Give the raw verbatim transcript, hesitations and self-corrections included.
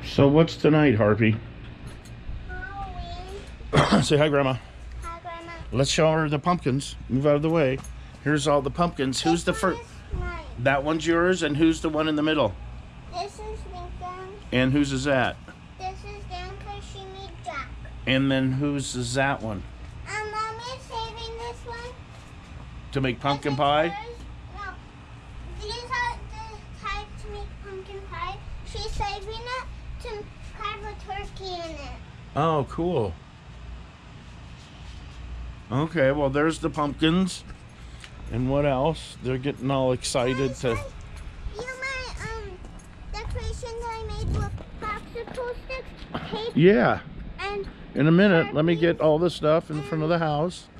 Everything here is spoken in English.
So what's tonight, Harpy? Halloween. Say hi, Grandma. Hi, Grandma. Let's show her the pumpkins. Move out of the way. Here's all the pumpkins. Who's the This first? one is mine. That one's yours, and who's the one in the middle? This is Lincoln. And whose is that? This is Dan Kashimi Jack. And then whose is that one? Um, Mom is saving this one. To make pumpkin This is pie? hers. No. These are the type to make pumpkin pie. She's saving it to carve a turkey in it. Oh, cool. Okay, well, there's the pumpkins. And what else? They're getting all excited to... You know my um decoration that I made with popsicle sticks, tape, Yeah. and In a minute, let me get all this stuff in front of the house.